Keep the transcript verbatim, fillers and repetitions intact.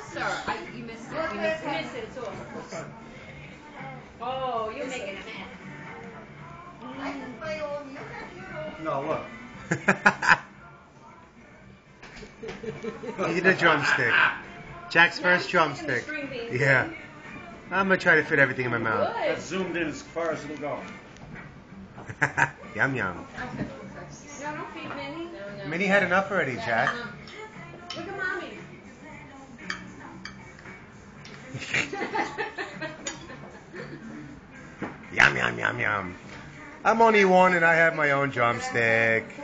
close, or I, you missed it? You missed it. You missed it. It's all. Oh, you're making a mess. I can play all you have your own. No, look. Eat a drumstick. Jack's first drumstick. Yeah. I'm gonna try to fit everything in my mouth. That's zoomed in as far as it'll go. Yum yum. No, don't feed Minnie. Minnie had enough already, Jack. Look at mommy. Yum yum yum yum. I'm only one and I have my own drumstick.